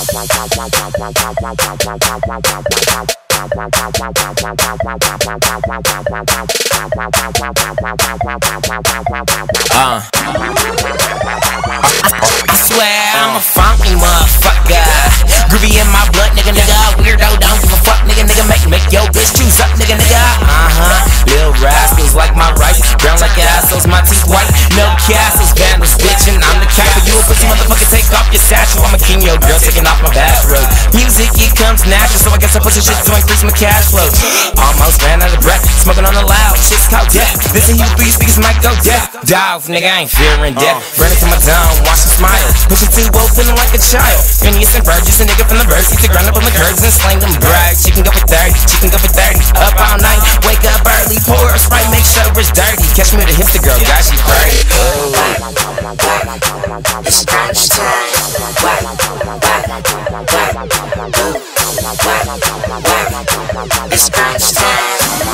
I swear I'm a funky motherfucker. Groovy in my blood, nigga. Weirdo, don't give a fuck, nigga. Make your bitch choose up, nigga. Lil rascals like my rice, brown like assholes, my teeth white. No castles, vandals, bitchin'. I'm the capper. You a pussy motherfucker, take off your satchel. I'm a king, yo girl, taking off my bathrobe. Music, it comes natural, so I guess I put some shit to increase my cash flow. Almost ran out of breath, smoking on the loud, shit's called death. Listen, you three speakers might go deaf. Dog, nigga, I ain't fearing death. Running to my dome, watch him smile. Pushing 2 feeling like a child. Phineas and Ferb, just a nigga from the birds. Used to grind up on the curves and slang them bright. She can go for 30, she can go for 30. Up all night, wake up early, pour a Sprite, make sure it's dirty. Catch me with a hipster girl, God, she pretty. It's crunch time. It's crunch time.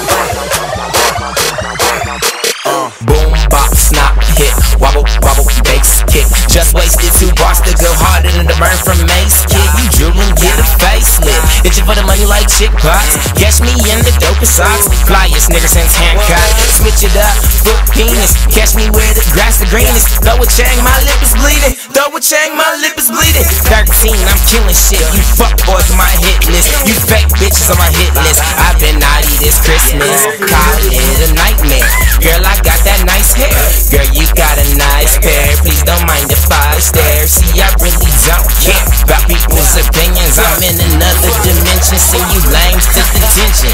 Boom, bop, snap, hit, wobble, wobble, bass, kick. Just wasted 2 bars to go harder than the burn from Mace, kid. You drooling, get a facelift. Itching for the money like chick pots. Catch me in the dopest socks. Flyest nigga since Hancock. Switch it up, foot penis. Catch me where the grass the greenest. Throw a chang, my lip is bleeding. Throw a chang, my lip is bleeding. 13, I'm killing shit. You fuck boys on my hit list. You fake bitches on my hit list. I've been naughty this Christmas. Call it a nightmare. Girl, I got that nice hair. Girl, you got a nice pair. Please don't mind if I stare. See, I really don't care about people's opinions. I'm in another dimension. Send you lames to detention.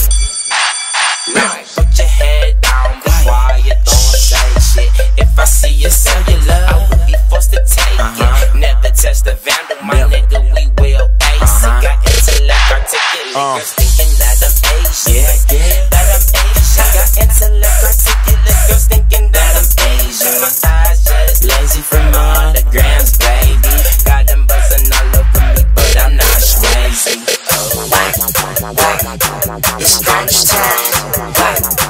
Put your head down, be quiet, don't say shit. If I see you sell your love, I would be forced to take it. Never touch the vandal, my nigga, we will ace it. Got intellect, articulate, girls thinking that I'm Asian. That I'm Asian. Got intellect, articulate, girls thinking that I'm Asian. My eyes just lazy from all the grams, baby. Got them buzzing all over me, but I'm not crazy. It's crunch time.